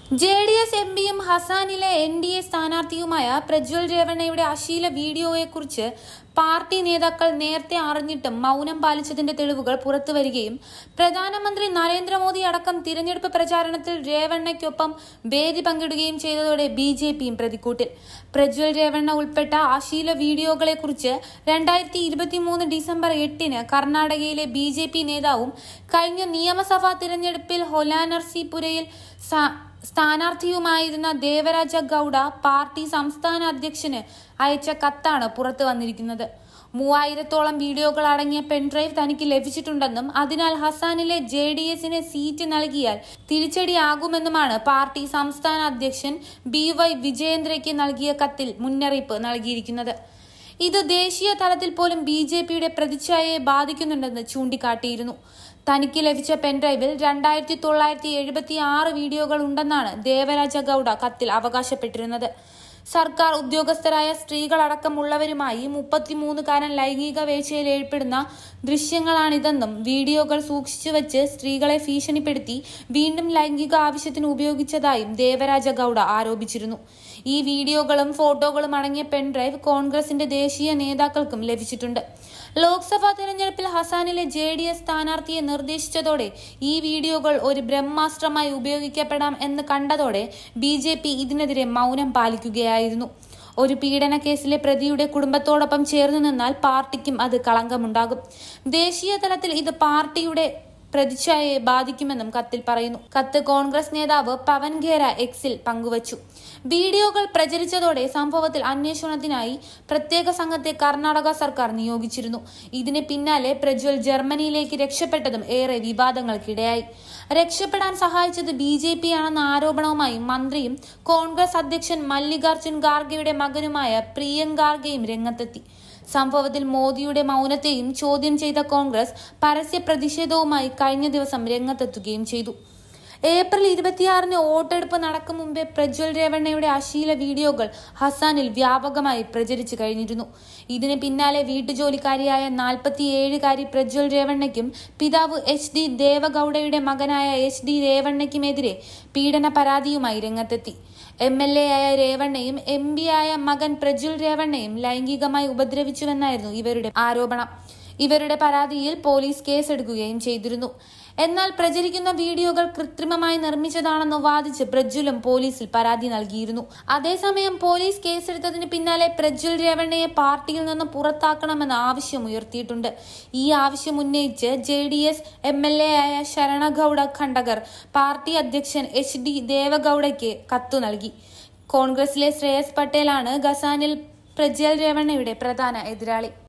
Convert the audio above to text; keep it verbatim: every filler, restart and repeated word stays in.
J D S M പിയും ഹസാനിലെ N D A സ്ഥാനാർത്ഥിയുമായ പ്രജ്വൽ രേവണ്ണയുടെ അശ്ലീല വീഡിയോയെക്കുറിച്ച് പാർട്ടി നേതാക്കൾ നേരത്തെ അറിഞ്ഞിട്ടും മൗനം പാലിച്ചതിന്റെ തെളിവുകൾ പുറത്തുവരികയും പ്രധാനമന്ത്രി നരേന്ദ്രമോദി അടക്കം തിരഞ്ഞെടുപ്പ് പ്രചാരണത്തിൽ രേവണ്ണയ്ക്കൊപ്പം വേദി പങ്കിടുകയും ചെയ്തതോടെ ബി ജെ പിയും പ്രതിക്കൂട്ടിൽ. പ്രജ്വൽ രേവണ്ണ ഉൾപ്പെട്ട അശ്ലീല വീഡിയോകളെക്കുറിച്ച് രണ്ടായിരത്തി ഇരുപത്തി മൂന്ന് ഡിസംബർ എട്ടിന് കർണാടകയിലെ ബി ജെ പി നേതാവും കഴിഞ്ഞ നിയമസഭാ തിരഞ്ഞെടുപ്പിൽ ഹൊലാനർസിപുരയിൽ സ്ഥാനാർത്ഥിയുമായിരുന്ന ദേവരാജ ഗൌഡ പാർട്ടി സംസ്ഥാന അധ്യക്ഷന് അയച്ച കത്താണ് പുറത്തു വന്നിരിക്കുന്നത്. മൂവായിരത്തോളം വീഡിയോകൾ അടങ്ങിയ പെൻഡ്രൈവ് തനിക്ക് ലഭിച്ചിട്ടുണ്ടെന്നും അതിനാൽ ഹസാനിലെ ജെ ഡി എസിന് സീറ്റ് നൽകിയാൽ തിരിച്ചടിയാകുമെന്നുമാണ് പാർട്ടി സംസ്ഥാന അധ്യക്ഷൻ ബി വൈ വിജയേന്ദ്രയ്ക്ക് നൽകിയ കത്തിൽ മുന്നറിയിപ്പ് നൽകിയിരിക്കുന്നത്. ഇത് ദേശീയ തലത്തിൽ പോലും ബി ജെ പിയുടെ പ്രതിച്ഛായയെ ബാധിക്കുന്നുണ്ടെന്ന് ചൂണ്ടിക്കാട്ടിയിരുന്നു. തനിക്ക് ലഭിച്ച പെൻഡ്രൈവിൽ രണ്ടായിരത്തി തൊള്ളായിരത്തി എഴുപത്തി ആറ് വീഡിയോകൾ ഉണ്ടെന്നാണ് ദേവരാജ ഗൌഡ കത്തിൽ അവകാശപ്പെട്ടിരുന്നത്. സർക്കാർ ഉദ്യോഗസ്ഥരായ സ്ത്രീകളടക്കമുള്ളവരുമായി മുപ്പത്തിമൂന്നുകാരൻ ലൈംഗിക വേഴ്ചയിൽ ഏർപ്പെടുന്ന ദൃശ്യങ്ങളാണിതെന്നും വീഡിയോകൾ സൂക്ഷിച്ചുവെച്ച് സ്ത്രീകളെ ഭീഷണിപ്പെടുത്തി വീണ്ടും ലൈംഗിക ആവശ്യത്തിന് ഉപയോഗിച്ചതായും ദേവരാജ ഗൌഡ ആരോപിച്ചിരുന്നു. ഈ വീഡിയോകളും ഫോട്ടോകളും അടങ്ങിയ പെൻഡ്രൈവ് കോൺഗ്രസിന്റെ ദേശീയ നേതാക്കൾക്കും ലഭിച്ചിട്ടുണ്ട്. ലോക്സഭാ തെരഞ്ഞെടുപ്പിൽ ഹസാനിലെ ജെ ഡി എസ് സ്ഥാനാർത്ഥിയെ നിർദ്ദേശിച്ചതോടെ ഈ വീഡിയോകൾ ഒരു ബ്രഹ്മാസ്ത്രമായി ഉപയോഗിക്കപ്പെടാം എന്ന് കണ്ടതോടെ ബി ജെ പി ഇതിനെതിരെ മൗനം പാലിക്കുകയായിരുന്നു. ഒരു പീഡന കേസിലെ പ്രതിയുടെ കുടുംബത്തോടൊപ്പം ചേർന്നു നിന്നാൽ പാർട്ടിക്കും അത് കളങ്കമുണ്ടാകും. ദേശീയ തലത്തിൽ ഇത് പാർട്ടിയുടെ പ്രതിച്ഛായയെ ബാധിക്കുമെന്നും കത്തിൽ പറയുന്നു. കത്ത് കോൺഗ്രസ് നേതാവ് പവൻ ഖേര എക്സിൽ പങ്കുവച്ചു. വീഡിയോകൾ പ്രചരിച്ചതോടെ സംഭവത്തിൽ അന്വേഷണത്തിനായി പ്രത്യേക സംഘത്തെ കർണാടക സർക്കാർ നിയോഗിച്ചിരുന്നു. ഇതിന് പിന്നാലെ പ്രജ്വൽ ജർമ്മനിയിലേക്ക് രക്ഷപ്പെട്ടതും ഏറെ വിവാദങ്ങൾക്കിടയായി. രക്ഷപ്പെടാൻ സഹായിച്ചത് ബി ജെ പി ആണെന്ന ആരോപണവുമായി മന്ത്രിയും കോൺഗ്രസ് അധ്യക്ഷൻ മല്ലികാർജുൻ ഖാർഗെയുടെ മകനുമായ പ്രിയങ്ക് ഖാർഗെയും രംഗത്തെത്തി. സംഭവത്തിൽ മോദിയുടെ മൗനത്തെയും ചോദ്യം ചെയ്ത കോൺഗ്രസ് പരസ്യ പ്രതിഷേധവുമായി കഴിഞ്ഞ ദിവസം രംഗത്തെത്തുകയും ചെയ്തു. ഏപ്രിൽ ഇരുപത്തിയാറിന് വോട്ടെടുപ്പ് നടക്കും മുമ്പേ പ്രജ്വൽ രേവണ്ണയുടെ അശ്ലീല വീഡിയോകൾ ഹസാനിൽ വ്യാപകമായി പ്രചരിച്ചു കഴിഞ്ഞിരുന്നു. ഇതിന് പിന്നാലെ വീട്ടുജോലിക്കാരിയായ നാൽപ്പത്തിയേഴുകാരി പ്രജ്വൽ രേവണ്ണയ്ക്കും പിതാവ് എച്ച് ഡി ദേവഗൌഡയുടെ മകനായ എച്ച് ഡി രേവണ്ണയ്ക്കുമെതിരെ പീഡന പരാതിയുമായി രംഗത്തെത്തി. എം എൽ എ ആയ രേവണ്ണയും എം പി ആയ മകൻ പ്രജ്വൽ രേവണ്ണയും ലൈംഗികമായി ഉപദ്രവിച്ചുവെന്നായിരുന്നു ഇവരുടെ ആരോപണം. ഇവരുടെ പരാതിയിൽ പോലീസ് കേസെടുക്കുകയും ചെയ്തിരുന്നു. എന്നാൽ പ്രചരിക്കുന്ന വീഡിയോകൾ കൃത്രിമമായി നിർമ്മിച്ചതാണെന്ന് വാദിച്ച് പ്രജ്വലും പോലീസിൽ പരാതി നൽകിയിരുന്നു. അതേസമയം പോലീസ് കേസെടുത്തതിന് പിന്നാലെ പ്രജ്വൽ രേവണ്ണയെ പാർട്ടിയിൽ നിന്ന് പുറത്താക്കണമെന്ന ആവശ്യം ഉയർത്തിയിട്ടുണ്ട്. ഈ ആവശ്യം ഉന്നയിച്ച് J D S M L A ആയ ശരണഗൌഡ ഖണ്ഡകർ പാർട്ടി അധ്യക്ഷൻ എച്ച് ഡി ദേവഗൌഡയ്ക്ക് കത്തു നൽകി. കോൺഗ്രസിലെ ശ്രേയസ് പട്ടേലാണ് ഹസാനിൽ പ്രജ്വൽ രേവണ്ണയുടെ പ്രധാന എതിരാളി.